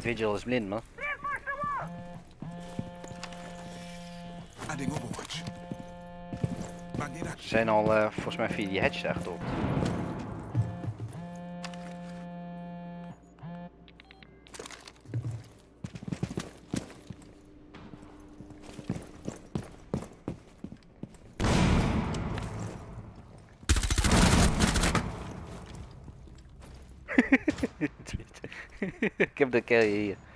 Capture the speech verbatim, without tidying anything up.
Vigil is blind, man. Adding Overwatch. Ze zijn al uh, volgens mij via die hedge daar gedopt. Ik heb de carrier hier.